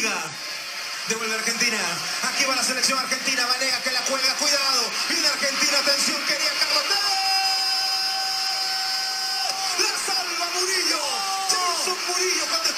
liga. Devuelve Argentina. Aquí va la selección argentina. Vanega que la cuelga. Cuidado. Viene Argentina. Atención. Quería Carlos. ¡No! La salva Murillo. Jason Murillo cuando